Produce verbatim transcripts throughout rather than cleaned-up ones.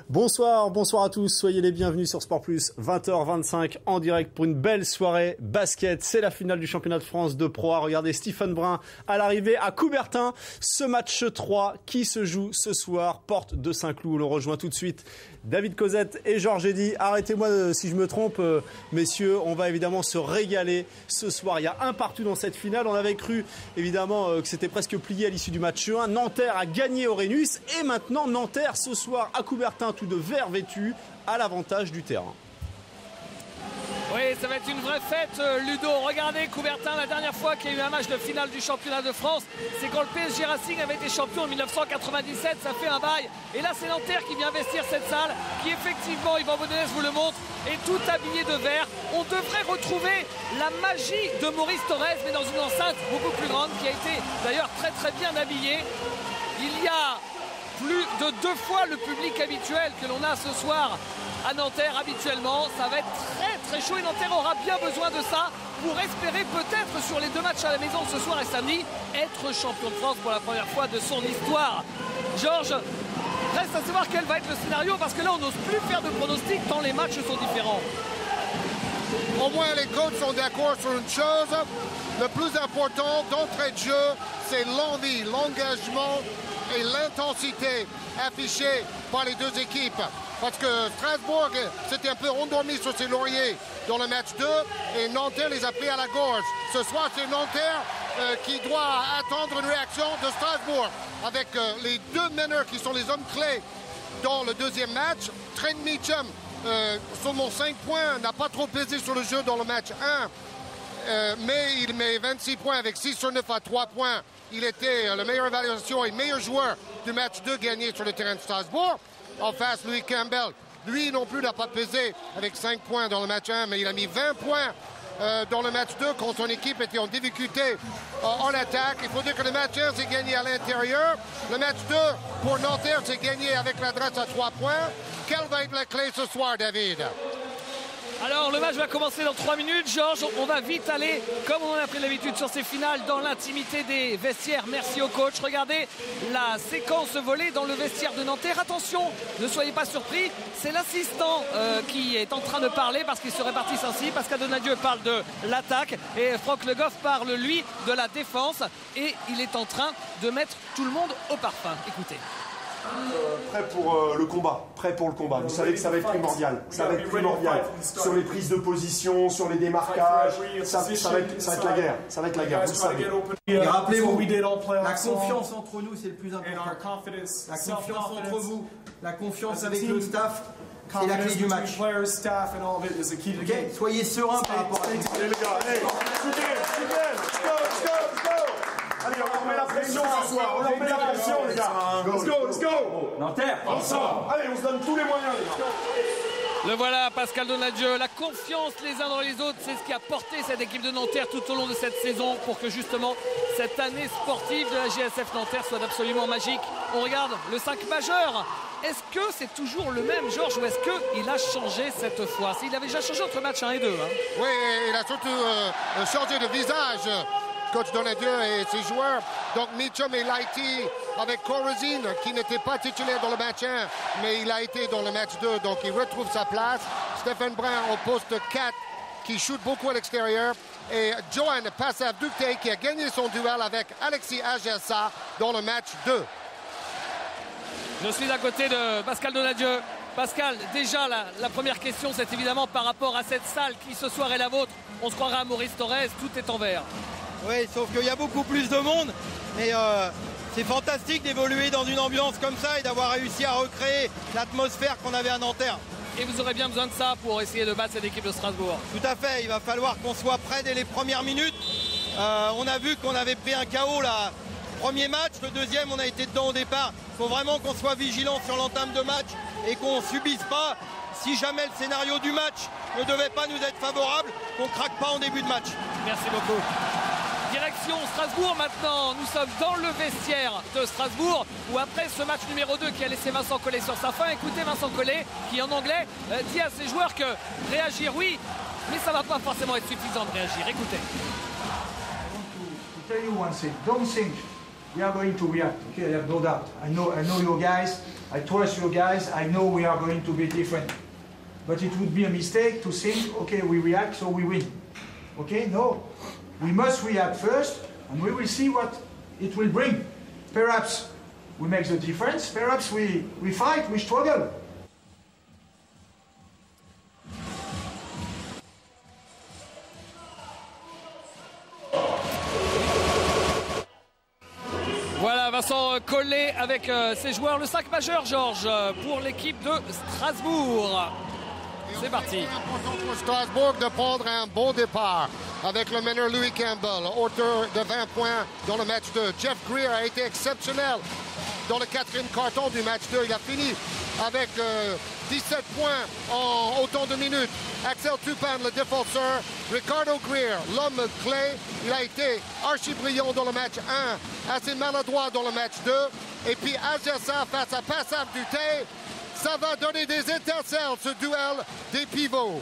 Bonsoir, bonsoir à tous, soyez les bienvenus sur Sport Plus, vingt heures vingt-cinq en direct pour une belle soirée basket. C'est la finale du championnat de France de Pro A. Regardez Stephen Brun à l'arrivée à Coubertin. Ce match trois qui se joue ce soir, porte de Saint-Cloud. On le rejoint tout de suite. David Cosette et Georges Eddy. Arrêtez-moi si je me trompe, euh, messieurs. On va évidemment se régaler ce soir. Il y a un partout dans cette finale. On avait cru évidemment euh, que c'était presque plié à l'issue du match un. Nanterre a gagné au Rhenus et maintenant Nanterre ce soir à Coubertin, tout de vert vêtu, à l'avantage du terrain. Oui, ça va être une vraie fête, Ludo. Regardez, Coubertin, la dernière fois qu'il y a eu un match de finale du championnat de France, c'est quand le P S G Racing avait été champion en mille neuf cent quatre-vingt-dix-sept, ça fait un bail. Et là, c'est Nanterre qui vient investir cette salle, qui effectivement, Yvan Bonnes vous le montre, est tout habillé de vert. On devrait retrouver la magie de Maurice Thorez, mais dans une enceinte beaucoup plus grande, qui a été d'ailleurs très très bien habillée. Il y a plus de deux fois le public habituel que l'on a ce soir à Nanterre habituellement. Ça va être très très chaud et Nanterre aura bien besoin de ça pour espérer peut-être sur les deux matchs à la maison ce soir et samedi être champion de France pour la première fois de son histoire. Georges, reste à savoir quel va être le scénario parce que là on n'ose plus faire de pronostics tant les matchs sont différents. Au moins les coachs sont d'accord sur une chose. Le plus important d'entrée de jeu, c'est l'envie, l'engagement et l'intensité affichée par les deux équipes. Parce que Strasbourg s'était un peu endormi sur ses lauriers dans le match deux et Nanterre les a pris à la gorge. Ce soir, c'est Nanterre euh, qui doit attendre une réaction de Strasbourg avec euh, les deux meneurs qui sont les hommes clés dans le deuxième match. Trent Meacham, euh, seulement cinq points, n'a pas trop pesé sur le jeu dans le match un. Euh, mais il met vingt-six points avec six sur neuf à trois points. Il était euh, la meilleure évaluation et meilleur joueur du match deux gagné sur le terrain de Strasbourg. En face, Louis Campbell, lui non plus n'a pas pesé avec cinq points dans le match un, mais il a mis vingt points euh, dans le match deux quand son équipe était en difficulté euh, en attaque. Il faut dire que le match un s'est gagné à l'intérieur. Le match deux pour Nanterre s'est gagné avec l'adresse à trois points. Quelle va être la clé ce soir, David? Alors le match va commencer dans trois minutes. Georges, on va vite aller, comme on en a pris l'habitude sur ces finales, dans l'intimité des vestiaires. Merci au coach. Regardez la séquence volée dans le vestiaire de Nanterre. Attention, ne soyez pas surpris, c'est l'assistant euh, qui est en train de parler parce qu'ils se répartissent ainsi. Pascal Donadieu parle de l'attaque et Franck Le Goff parle, lui, de la défense. Et il est en train de mettre tout le monde au parfum. Écoutez. Euh, prêt pour euh, le combat, prêt pour le combat. Vous savez que ça va être primordial, ça va être primordial sur les prises de position, sur les démarquages. Ça, ça, va, être, ça va être la guerre, ça va être la guerre. Vous savez. Et rappelez-vous, la confiance entre nous, c'est le plus important. La confiance entre vous, la confiance avec le staff, c'est la clé du match. Okay. Soyez serein par rapport à ça. Allez les gars, allez, super, super, let's go, let's go, let's go. Allez, on leur met la pression ce soir, on leur met la pression les gars. Let's go, let's go. Nanterre, ensemble. Allez, on se donne tous les moyens les gars. Le voilà, Pascal Donadieu. La confiance les uns dans les autres, c'est ce qui a porté cette équipe de Nanterre tout au long de cette saison pour que justement cette année sportive de la G S F Nanterre soit absolument magique. On regarde le cinq majeur. Est-ce que c'est toujours le même, Georges, ou est-ce qu'il a changé cette fois? Il avait déjà changé entre match un et deux. Hein. Oui, il a surtout euh, changé de visage. Coach Donadieu et ses joueurs. Donc Meacham et Lighty avec Corozine qui n'était pas titulaire dans le match un, mais il a été dans le match deux, donc il retrouve sa place. Stéphane Brun au poste quatre qui shoot beaucoup à l'extérieur. Et Johan Passav-Ducté qui a gagné son duel avec Alexis Agessa dans le match deux. Je suis à côté de Pascal Donadieu. Pascal, déjà la, la première question, c'est évidemment par rapport à cette salle qui ce soir est la vôtre. On se croira à Maurice Thorez, tout est en vert. Oui, sauf qu'il y a beaucoup plus de monde, mais euh, c'est fantastique d'évoluer dans une ambiance comme ça et d'avoir réussi à recréer l'atmosphère qu'on avait à Nanterre. Et vous aurez bien besoin de ça pour essayer de battre cette équipe de Strasbourg. Tout à fait, il va falloir qu'on soit prêt dès les premières minutes. Euh, on a vu qu'on avait pris un K O là, premier match, le deuxième on a été dedans au départ. Il faut vraiment qu'on soit vigilant sur l'entame de match et qu'on ne subisse pas, si jamais le scénario du match ne devait pas nous être favorable, qu'on ne craque pas en début de match. Merci beaucoup. Direction Strasbourg maintenant, nous sommes dans le vestiaire de Strasbourg où après ce match numéro deux qui a laissé Vincent Collet sur sa fin, écoutez Vincent Collet qui en anglais euh, dit à ses joueurs que réagir oui, mais ça ne va pas forcément être suffisant de réagir, écoutez. I want to tell you one thing, don't think we are going to react, okay, I have no doubt. I know, I know you guys, I trust you guys. I know we are going to be different. But it would be a mistake to think, okay, we react, so we win. Okay, no. We must react first, and we will see what it will bring. Perhaps we make the difference. Perhaps we, we fight, we struggle. Voilà, Vincent Collet avec euh, ses joueurs. Le cinq majeur, Georges, pour l'équipe de Strasbourg. C'est parti. C'est important pour Strasbourg de prendre un bon départ avec le meneur Louis Campbell, auteur de vingt points dans le match deux. Jeff Greer a été exceptionnel dans le quatrième carton du match deux. Il a fini avec euh, dix-sept points en autant de minutes. Axel Tupan, le défenseur. Ricardo Greer, l'homme clé. Il a été archi brillant dans le match un, assez maladroit dans le match deux. Et puis Adjassa face à Passab Dutey. Ça va donner des étincelles, ce duel des pivots.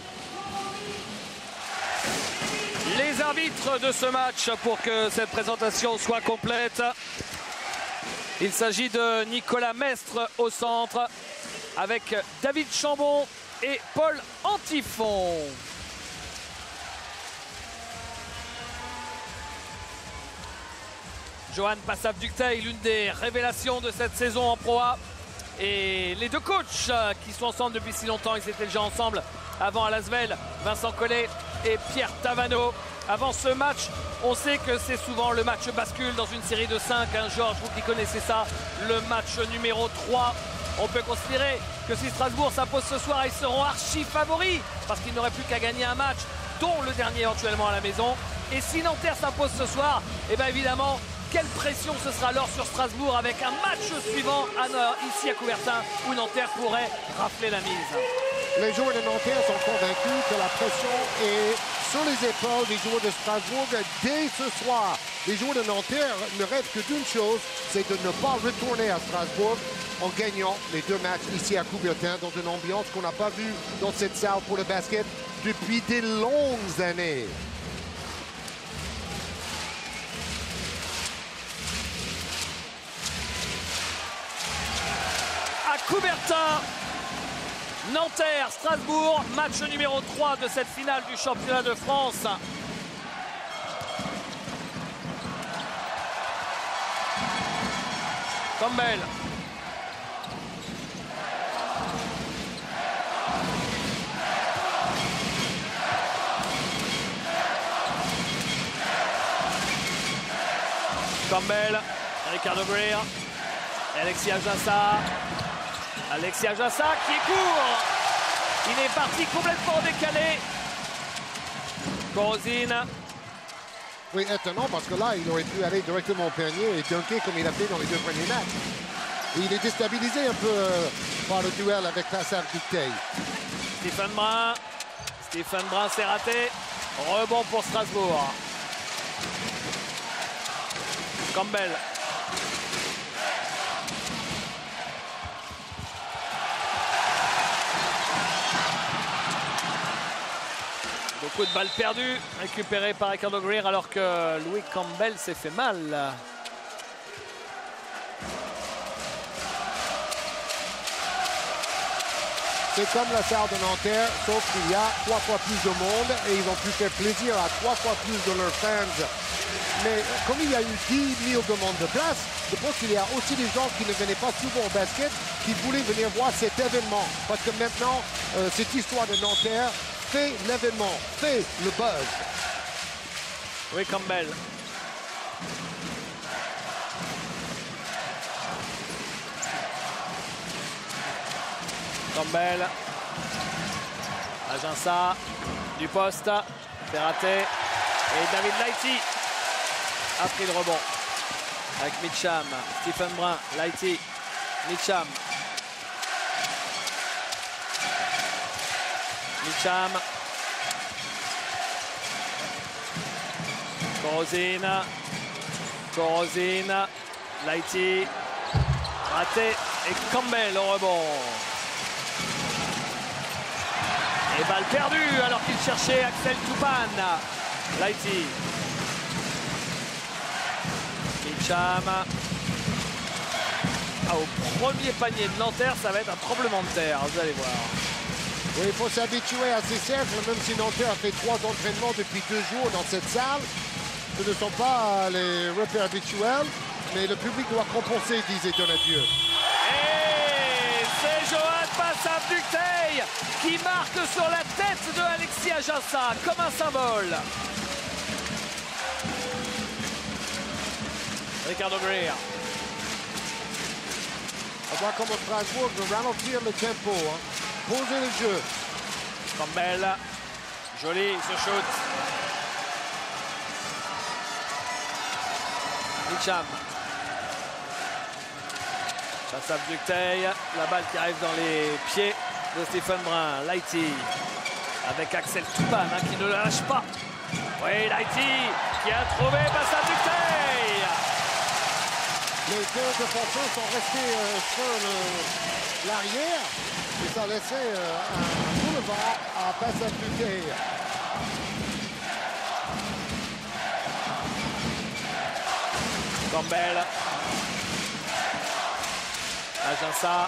Les arbitres de ce match pour que cette présentation soit complète. Il s'agit de Nicolas Mestre au centre avec David Chambon et Paul Antifon. Johan Passab-Ducteil, l'une des révélations de cette saison en Pro A. Et les deux coachs qui sont ensemble depuis si longtemps, ils étaient déjà ensemble avant à Lasvel, Vincent Collet et Pierre Tavano. Avant ce match, on sait que c'est souvent le match bascule dans une série de cinq. Hein, Georges, vous qui connaissez ça, le match numéro trois. On peut considérer que si Strasbourg s'impose ce soir, ils seront archi favoris parce qu'ils n'auraient plus qu'à gagner un match, dont le dernier éventuellement à la maison. Et si Nanterre s'impose ce soir, et bien évidemment, quelle pression ce sera alors sur Strasbourg avec un match suivant à Nord, ici à Coubertin, où Nanterre pourrait rafler la mise. Les joueurs de Nanterre sont convaincus que la pression est sur les épaules des joueurs de Strasbourg dès ce soir. Les joueurs de Nanterre ne rêvent que d'une chose, c'est de ne pas retourner à Strasbourg en gagnant les deux matchs ici à Coubertin dans une ambiance qu'on n'a pas vue dans cette salle pour le basket depuis des longues années. Coubertin, Nanterre, Strasbourg, match numéro trois de cette finale du championnat de France. Campbell. Campbell, Ricardo Greer, Alexis Ajassa. Alexis Ajassa qui est court. Il est parti complètement décalé. Corosine. Oui, étonnant parce que là, il aurait pu aller directement au panier et dunker comme il a fait dans les deux premiers matchs. Et il est déstabilisé un peu euh, par le duel avec Passab Dutey. Stephen Brun. Stephen Brun s'est raté. Rebond pour Strasbourg. Campbell. Beaucoup de balles perdues, récupérées par Ricardo Greer alors que Louis Campbell s'est fait mal. C'est comme la salle de Nanterre, sauf qu'il y a trois fois plus de monde et ils ont pu faire plaisir à trois fois plus de leurs fans. Mais comme il y a eu dix mille demandes de place, je pense qu'il y a aussi des gens qui ne venaient pas souvent au basket qui voulaient venir voir cet événement. Parce que maintenant, euh, cette histoire de Nanterre fait l'événement, fait le buzz. Oui, Campbell. Campbell. Ajinça. Du poste. C'est raté. Et David Lighty a pris le rebond. Avec Mitcham. Stephen Brun. Lighty. Mitcham. Mitcham. Corosine. Corosine. Lighty. Raté. Et Campbell au rebond. Et balle perdue alors qu'il cherchait Axel Tupan. Lighty. Mitcham. ah, au premier panier de Nanterre, ça va être un tremblement de terre, vous allez voir. Oui, il faut s'habituer à ces cercles, même si Nanterre a fait trois entraînements depuis deux jours dans cette salle. Ce ne sont pas les repères habituels, mais le public doit compenser, disait Donadieu. Et c'est Johan Passavdukteil qui marque sur la tête de Alexis Ajinça comme un symbole. Ricardo Greer. On voit comment Strasbourg veut ralentir le tempo, hein. Poser le jeu. Campbell, joli ce shoot. Mitcham. Passavdukteil, la balle qui arrive dans les pieds de Stephen Brun. Lighty avec Axel Toupane hein, qui ne le lâche pas. Oui, Lighty qui a trouvé Passavdukteil. Les deux défenseurs sont restés euh, sur l'arrière et ça laissait euh, un boulevard à Passavdukteil. Campbell. Ajinça.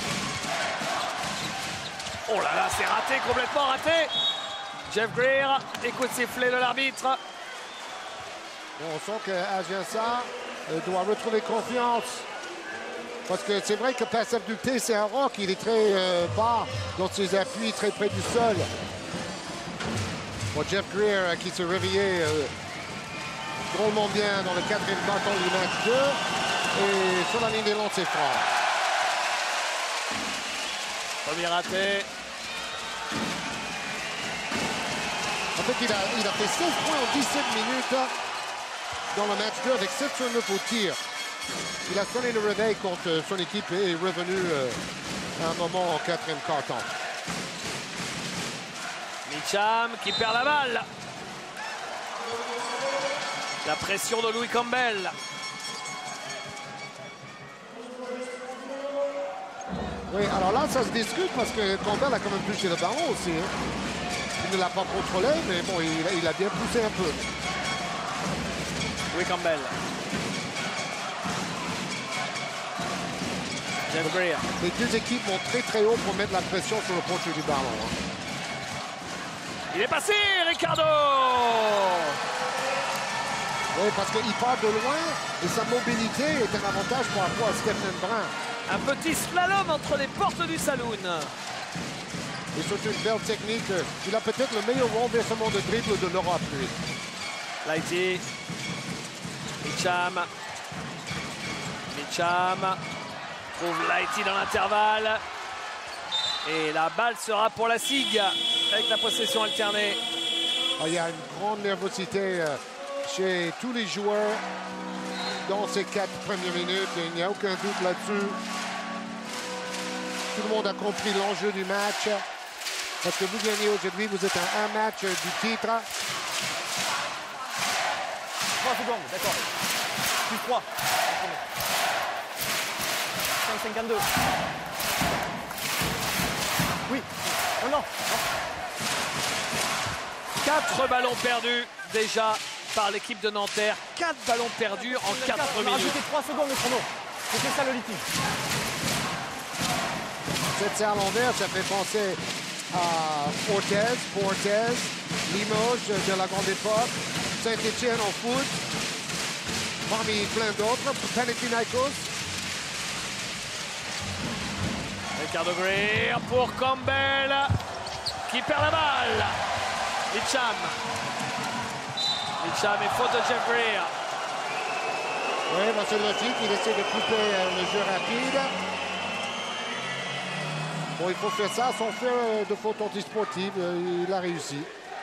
Oh là là, c'est raté, complètement raté. Jeff Greer, écoute siffler de l'arbitre. On sent que Ajinça doit retrouver confiance. Parce que c'est vrai que Passavdukteil, c'est un rock. Il est très euh, bas dans ses appuis, très près du sol. Bon, Jeff Greer euh, qui se réveillait euh, drôlement bien dans le quatrième bâton du match deux. Et sur la ligne des lancers francs. Premier raté. En fait, il a, il a fait seize points en dix-sept minutes dans le match deux avec sept sur neuf au tir. Il a sonné le réveil quand euh, son équipe est revenue euh, à un moment en quatrième quart-temps. Mitcham qui perd la balle. La pression de Louis Campbell. Oui, alors là, ça se discute parce que Campbell a quand même touché le ballon aussi. Hein. Il ne l'a pas contrôlé, mais bon, il, il a bien poussé un peu. Louis Campbell. Jeff Greer. Les deux équipes montent très très haut pour mettre la pression sur le portier du ballon. Hein. Il est passé, Ricardo. Oui, parce qu'il part de loin et sa mobilité est un avantage par rapport à Stephen Brun. Un petit slalom entre les portes du saloon. Et surtout une belle technique. Il a peut-être le meilleur renversement de dribble de l'Europe, lui. Lighty. Mitcham. Mitcham. Trouve Lighty dans l'intervalle. Et la balle sera pour la S I G avec la possession alternée. Oh, il y a une grande nervosité euh, chez tous les joueurs dans ces quatre premières minutes. Il n'y a aucun doute là-dessus. Tout le monde a compris l'enjeu du match. Parce que vous gagnez aujourd'hui, vous êtes à un match du titre. trois secondes, d'accord. Plus trois. cinq cinquante-deux. Oui. Non, non. Quatre ballons perdus déjà par l'équipe de Nanterre. Quatre ballons perdus en quatre minutes. Rajoutez trois secondes de chrono. C'était ça le litige. Cette serre à l'envers, ça fait penser à Orthez, Portez, Limoges de la grande époque, Saint-Étienne en foot, parmi plein d'autres, Panathinaikos. Ricardo Greer pour Campbell qui perd la balle. Mitcham. Mitcham et faute de Jeff Greer. Oui, bah c'est logique, il essaie de couper euh, le jeu rapide. Bon, il faut faire ça sans faire de faute antisportive. Il a réussi.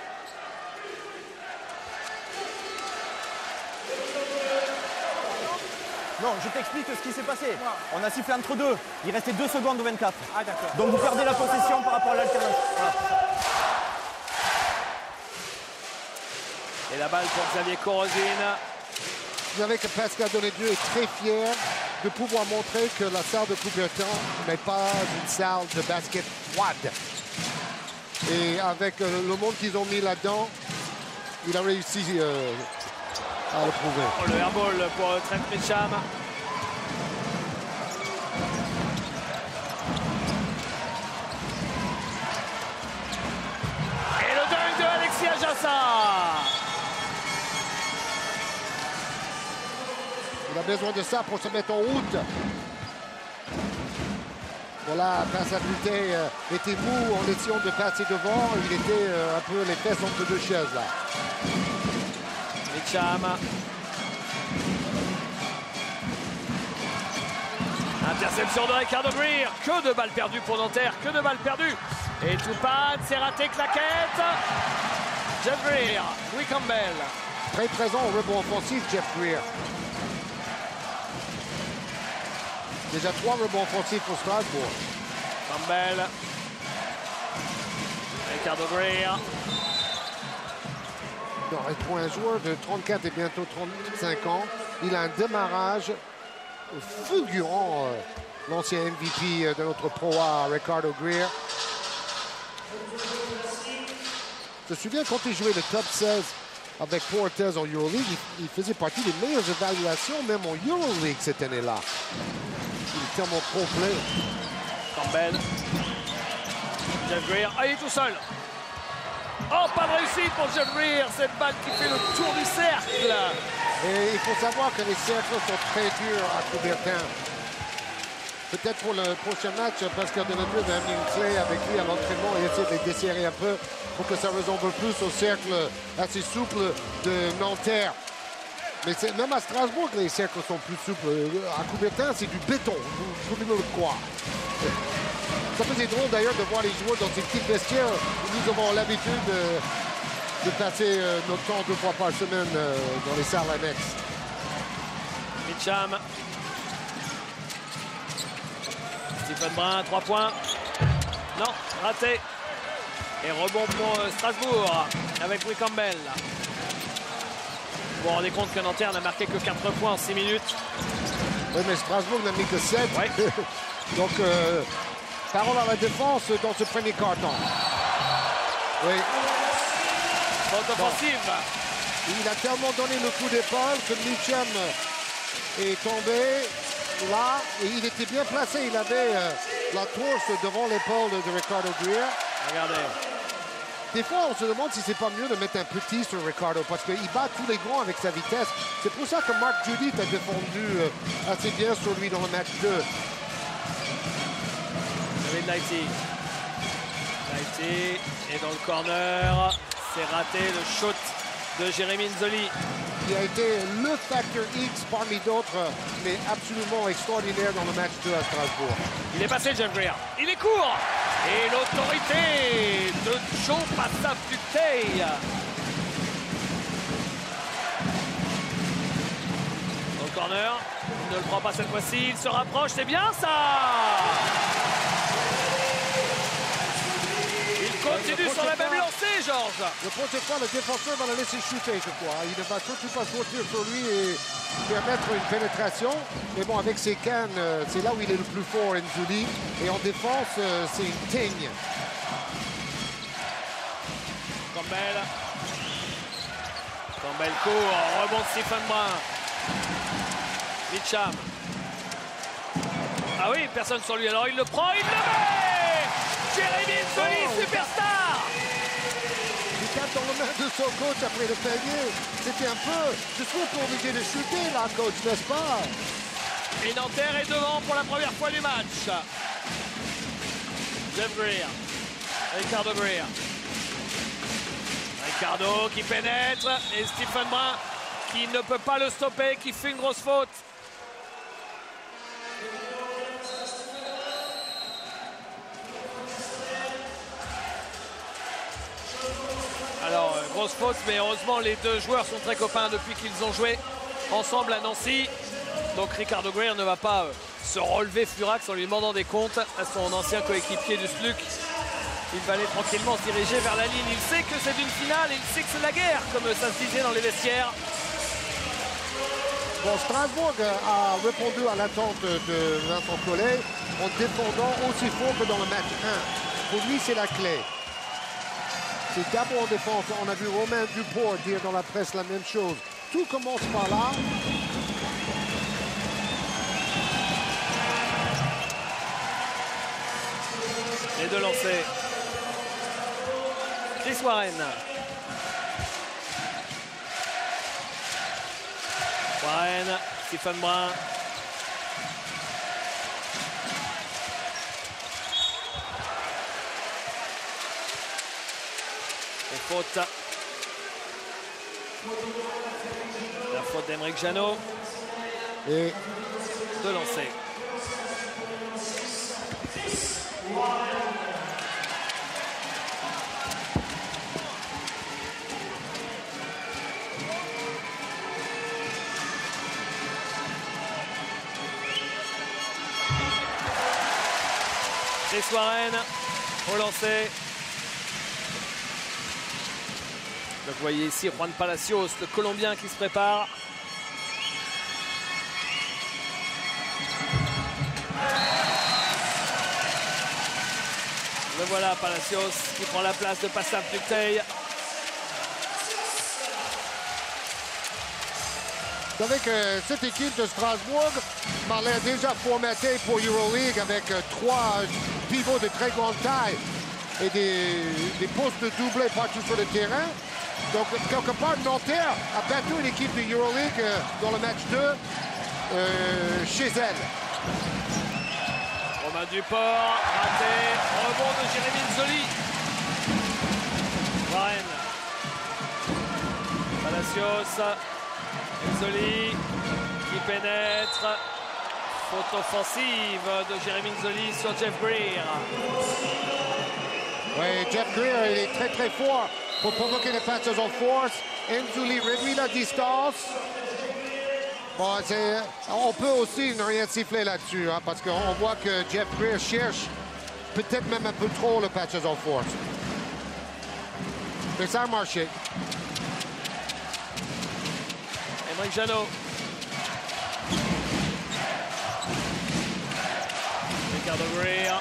Non, je t'explique ce qui s'est passé. On a sifflé entre deux. Il restait deux secondes ou vingt-quatre. Ah d'accord. Donc vous perdez la possession par rapport à l'alternance. Voilà. Et la balle pour Xavier Corozine. Vous savez que Pascal Donadieu est très fier de pouvoir montrer que la salle de Coubertin n'est pas une salle de basket froide. Et avec euh, le monde qu'ils ont mis là-dedans, il a réussi euh, à le prouver. Oh, le airball pour Trent Mitcham. a besoin de ça pour se mettre en route. Voilà, passe à Buté euh, était mou en essayant de passer devant. Il était euh, un peu les fesses entre deux chaises là. Mitcham. Interception de Ricardo Greer. Que de balles perdues pour Nanterre, que de balles perdues. Et Toupane, c'est raté, claquette. Jeff Greer, Louis Campbell. Très présent au rebond offensif, Jeff Greer. Déjà trois rebonds offensifs pour Strasbourg. Campbell. Ricardo Greer. Non, pour un joueur de trente-quatre et bientôt trente-cinq ans, il a un démarrage fulgurant. Euh, L'ancien M V P de notre Pro A, Ricardo Greer. Je me souviens quand il jouait le top seize avec Portez en Euroleague, il, il faisait partie des meilleures évaluations, même en Euroleague cette année-là. Il est tellement complet. Campbell. Jeff Greer. Ah, il est tout seul. Oh, pas de réussite pour Jeff Greer. Cette balle qui fait le tour du cercle. Et il faut savoir que les cercles sont très durs à Coubertin. Peut-être pour le prochain match, Pascal Delattre va amener une clé avec lui à l'entraînement et essayer de les desserrer un peu pour que ça ressemble plus au cercle assez souple de Nanterre. Mais même à Strasbourg, les cercles sont plus souples. À Coubertin, c'est du béton, vous pouvez me le croire. Ça faisait drôle d'ailleurs de voir les joueurs dans ces petits vestiaires où nous avons l'habitude de, de passer notre temps deux fois par semaine dans les salles annexes. Mitcham. Stephen Brun, trois points. Non, raté. Et rebond pour Strasbourg avec Louis Campbell. Vous vous rendez compte que Nanterre n'a marqué que quatre points en six minutes. Oui, mais Strasbourg n'a mis que sept. Ouais. Donc, euh, parole à la défense dans ce premier quart-temps. Oui. Faute offensive. Bon. Il a tellement donné le coup d'épaule que Mitcham est tombé là. Et il était bien placé. Il avait euh, la tourse devant l'épaule de Ricardo Greer. Regardez. Des fois, on se demande si c'est pas mieux de mettre un petit sur Ricardo parce qu'il bat tous les grands avec sa vitesse. C'est pour ça que Mark Judith a défendu euh, assez bien sur lui dans le match deux. David Lighty. Lighty est dans le corner. C'est raté le shoot de Jérémy Nzoli. Il a été le facteur X parmi d'autres, mais absolument extraordinaire dans le match deux à Strasbourg. Il est passé, Jeff Greer. Il est court. Et l'autorité de Joe Passaputeil. Dans le corner. Il ne le prend pas cette fois-ci. Il se rapproche. C'est bien ça. Il continue sur la même lancée, Georges. Le prochaine fois, le défenseur va le laisser shooter, je crois. Il ne va surtout pas sortir sur lui et permettre une pénétration. Mais bon, avec ses cannes, c'est là où il est le plus fort, Nzuli. Et en défense, c'est une teigne. Campbell. Campbell court. Rebond de Stephen Brun. Mitcham. Ah oui, personne sur lui. Alors il le prend, il le met. Jérémy Nzoli, oh, superstar. Il tape dans le main de son coach après le panier. C'était un peu... Je suis pas obligé de shooter là, coach, n'est-ce pas? Et Nanterre est devant pour la première fois du match. Jeff Greer. Ricardo Greer. Ricardo qui pénètre. Et Stephen Brun qui ne peut pas le stopper, qui fait une grosse faute. Alors, euh, grosse faute, mais heureusement, les deux joueurs sont très copains depuis qu'ils ont joué ensemble à Nancy. Donc, Ricardo Greer ne va pas euh, se relever furax en lui demandant des comptes à son ancien coéquipier du S L U C. Il va aller tranquillement se diriger vers la ligne. Il sait que c'est une finale, il sait que c'est la guerre, comme ça se disait dans les vestiaires. Bon, Strasbourg a répondu à l'attente de Vincent Collet en défendant aussi fort que dans le match un. Pour lui, c'est la clé. C'est d'abord en défense. On a vu Romain Duport dire dans la presse la même chose. Tout commence par là. Les deux lancés. Chris Warren. Warren Stephen Brun. Et faute. La faute d'Aymeric Janot. Et de lancer. Chris Warren au lancer. Donc vous voyez ici Juan Palacios, le Colombien qui se prépare. Le voilà Palacios qui prend la place de Passap Ducteil. Vous savez que cette équipe de Strasbourg m'a l'air déjà formatée pour EuroLeague avec trois pivots de très grande taille et des, des postes de doublés partout sur le terrain. Donc, quelque part, Nanterre a battu une équipe de EuroLeague euh, dans le match deux euh, chez elle. Romain Duport, raté, rebond de Jérémy Nzoli. Warren. Palacios. Nzoli qui pénètre. Faute offensive de Jérémy Nzoli sur Jeff Greer. Oui, Jeff Greer, il est très très fort pour provoquer les passes en force. Nzoli réduit la distance. Bon, on peut aussi ne rien siffler là-dessus, hein, parce qu'on voit que Jeff Greer cherche peut-être même un peu trop le patch en force. Mais ça a marché. Aymeric Janot. Ricardo Greer.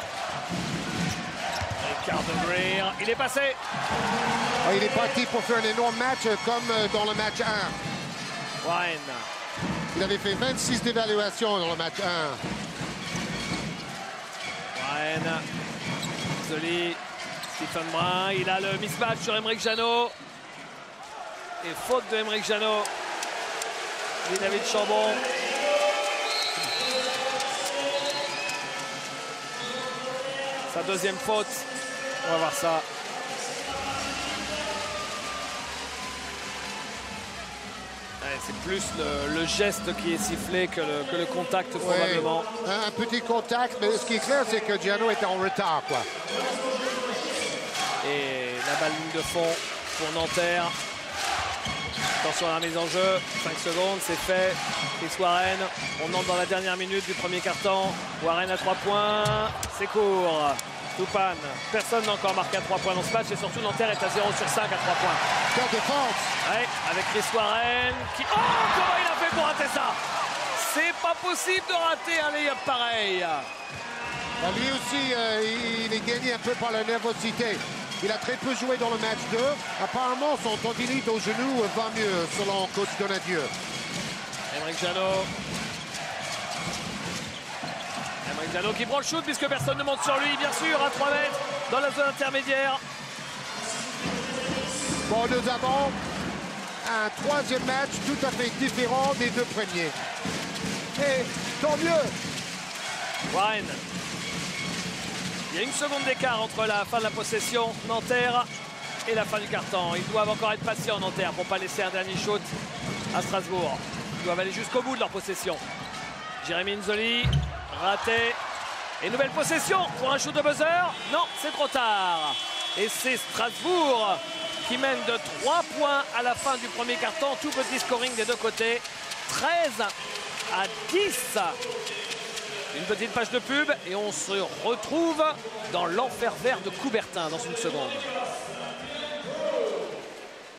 Ricardo Greer. Il est passé. Ah, il est parti pour faire un énorme match comme dans le match un. Warren. Il avait fait vingt-six d'évaluation dans le match un. Warren. Nzoli. Stephen Brun. Il a le mismatch sur Aymeric Janot. Et faute de Aymeric Janot. Et David Chambon. Sa deuxième faute. On va voir ça. C'est plus le, le geste qui est sifflé que le, que le contact, ouais, probablement. Un, un petit contact, mais ce qui est clair, c'est que Giano était en retard, quoi. Et la balle ligne de fond pour Nanterre. Attention à la mise en jeu. cinq secondes, c'est fait. Chris Warren. On entre dans la dernière minute du premier quart-temps. Warren à trois points. C'est court. Toupane. Personne n'a encore marqué à trois points dans ce match. Et surtout, Nanterre est à zéro sur cinq à trois points. Quelle défense! Ouais, avec Chris Warren qui... Oh, comment il a fait pour rater ça? C'est pas possible de rater un layup pareil. Ben, lui aussi, euh, il est gagné un peu par la nervosité. Il a très peu joué dans le match deux. Apparemment, son tendinite au genou va mieux, selon coach Donadieu. Aymeric Janot. Aymeric Janot qui prend le shoot puisque personne ne monte sur lui, bien sûr, à trois mètres dans la zone intermédiaire. Bon, nous avons un troisième match tout à fait différent des deux premiers. Et tant mieux. Warren. Il y a une seconde d'écart entre la fin de la possession Nanterre et la fin du quart-temps. Ils doivent encore être patients, Nanterre, pour ne pas laisser un dernier shoot à Strasbourg. Ils doivent aller jusqu'au bout de leur possession. Jérémy Nzoli, raté. Et nouvelle possession pour un shoot de buzzer. Non, c'est trop tard. Et c'est Strasbourg qui mène de trois points à la fin du premier quart-temps. Tout petit scoring des deux côtés. treize à dix. Une petite page de pub et on se retrouve dans l'enfer vert de Coubertin dans une seconde.